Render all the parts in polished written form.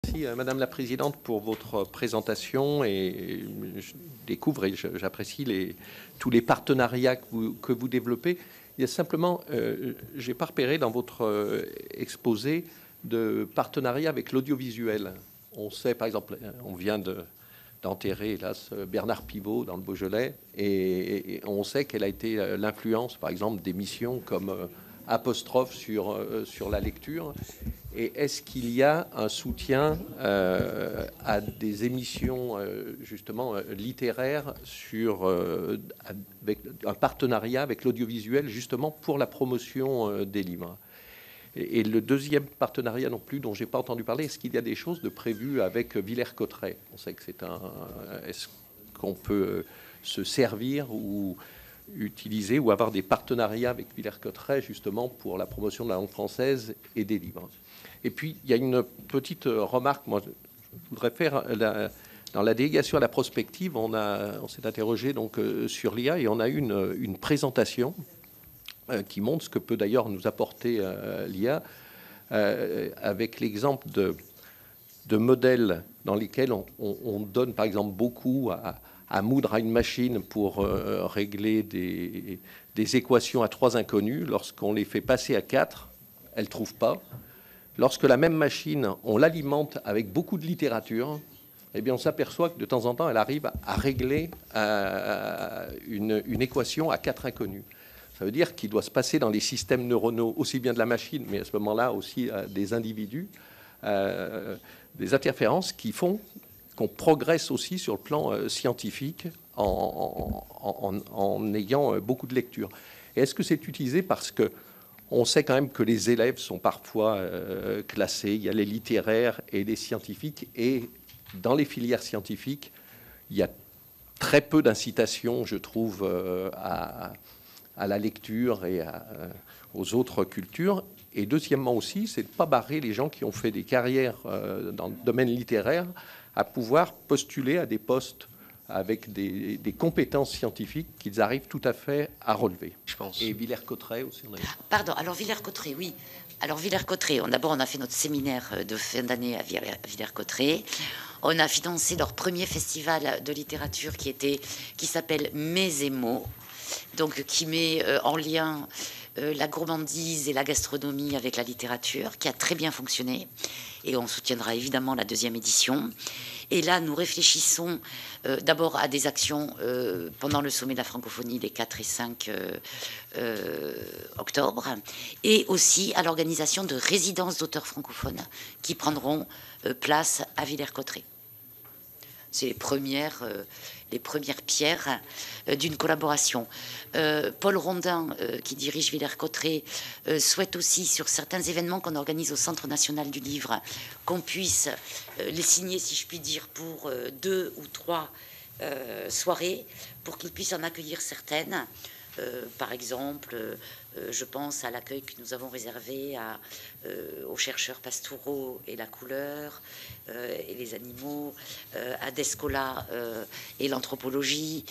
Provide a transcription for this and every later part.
Merci Madame la Présidente pour votre présentation et je découvre et j'apprécie tous les partenariats que vous développez. Il y a simplement, j'ai pas repéré dans votre exposé de partenariat avec l'audiovisuel. On sait par exemple, on vient d'enterrer hélas Bernard Pivot dans le Beaujolais et on sait quelle a été l'influence par exemple d'émissions comme Apostrophe sur la lecture. Et est-ce qu'il y a un soutien à des émissions justement littéraires avec un partenariat avec l'audiovisuel justement pour la promotion des livres? Et le deuxième partenariat non plus dont j'ai pas entendu parler, est-ce qu'il y a des choses de prévues avec Villers-Cotterêts? On sait que est-ce qu'on peut se servir ou utiliser ou avoir des partenariats avec Villers-Cotterêts justement pour la promotion de la langue française et des livres? Et puis, il y a une petite remarque, moi, je voudrais faire. Dans la délégation à la prospective, on s'est interrogé donc, sur l'IA et on a eu une présentation qui montre ce que peut d'ailleurs nous apporter l'IA, avec l'exemple de modèles dans lesquels on donne, par exemple, beaucoup à moudre à une machine pour régler des équations à 3 inconnues. Lorsqu'on les fait passer à 4, elles ne trouvent pas. Lorsque la même machine, on l'alimente avec beaucoup de littérature, eh bien, on s'aperçoit que de temps en temps, elle arrive à régler une équation à 4 inconnus. Ça veut dire qu'il doit se passer dans les systèmes neuronaux, aussi bien de la machine, mais à ce moment-là aussi des individus, des interférences qui font qu'on progresse aussi sur le plan scientifique en ayant beaucoup de lecture. Et est-ce que c'est utilisé parce que on sait quand même que les élèves sont parfois classés. Il y a les littéraires et les scientifiques. Et dans les filières scientifiques, il y a très peu d'incitation, je trouve, à la lecture et aux autres cultures. Et deuxièmement aussi, c'est de ne pas barrer les gens qui ont fait des carrières dans le domaine littéraire à pouvoir postuler à des postes avec des compétences scientifiques qu'ils arrivent tout à fait à relever, je pense. Et Villers-Cotterêts aussi. Pardon, alors Villers-Cotterêts, oui. Alors Villers-Cotterêts, d'abord on a fait notre séminaire de fin d'année à Villers-Cotterêts. On a financé leur premier festival de littérature qui s'appelle Mes et mots, donc qui met en lien la gourmandise et la gastronomie avec la littérature, qui a très bien fonctionné. Et on soutiendra évidemment la deuxième édition. Et là, nous réfléchissons d'abord à des actions pendant le sommet de la francophonie les 4 et 5 octobre, et aussi à l'organisation de résidences d'auteurs francophones qui prendront place à Villers-Cotterêts. C'est les premières pierres d'une collaboration. Paul Rondin, qui dirige Villers-Cotterêts, souhaite aussi, sur certains événements qu'on organise au Centre national du livre, qu'on puisse les signer, si je puis dire, pour 2 ou 3 soirées, pour qu'ils puissent en accueillir certaines. Par exemple, je pense à l'accueil que nous avons réservé aux chercheurs pastoraux et la couleur et les animaux, à Descola et l'anthropologie,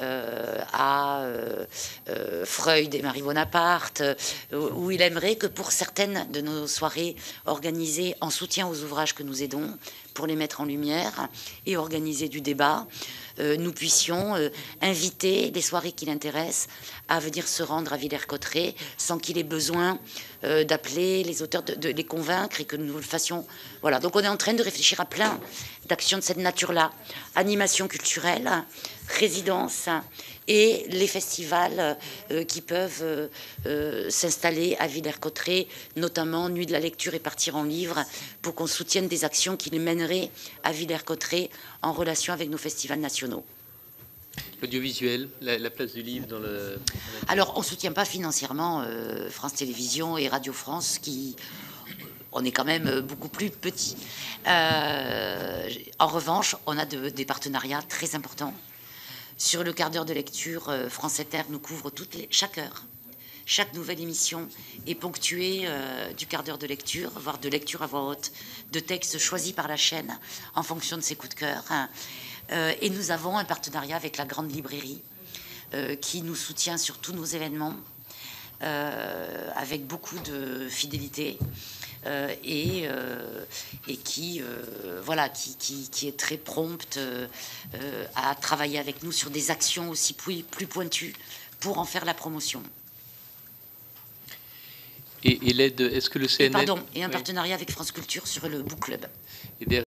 à Freud et Marie Bonaparte, où il aimerait que pour certaines de nos soirées organisées en soutien aux ouvrages que nous aidons, pour les mettre en lumière et organiser du débat, nous puissions inviter les soirées qui l'intéressent à venir se rendre à Villers-Cotterêts sans qu'il ait besoin d'appeler les auteurs, de les convaincre, et que nous le fassions. Voilà, donc on est en train de réfléchir à plein d'actions de cette nature-là. Animation culturelle, résidence et les festivals qui peuvent s'installer à Villers-Cotterêts, notamment Nuit de la lecture et Partir en livre, pour qu'on soutienne des actions qui les mèneraient à Villers-Cotterêts en relation avec nos festivals nationaux. L'audiovisuel, la place du livre dans le... Alors, on ne soutient pas financièrement France Télévisions et Radio France, on est quand même beaucoup plus petits. En revanche, on a des partenariats très importants. Sur le quart d'heure de lecture, France Inter nous couvre chaque heure. Chaque nouvelle émission est ponctuée du quart d'heure de lecture, voire de lecture à voix haute, de textes choisis par la chaîne en fonction de ses coups de cœur. Et nous avons un partenariat avec la Grande Librairie qui nous soutient sur tous nos événements avec beaucoup de fidélité. et qui, voilà, qui est très prompte à travailler avec nous sur des actions aussi plus pointues pour en faire la promotion. Et l'aide, est-ce que le CNL... Et un partenariat avec France Culture sur le Book Club. Et